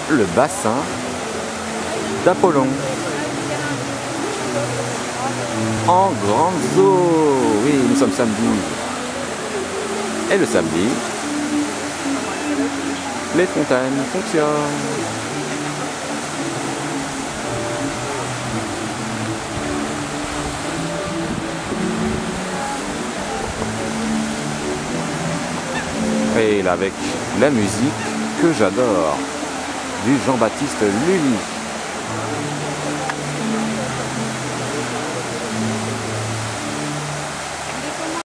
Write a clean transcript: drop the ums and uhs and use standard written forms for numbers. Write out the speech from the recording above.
le bassin d'Apollon. En grande eau. Oui, nous sommes samedi. Et le samedi, les fontaines fonctionnent. Et là, avec la musique que j'adore, du Jean-Baptiste Lully.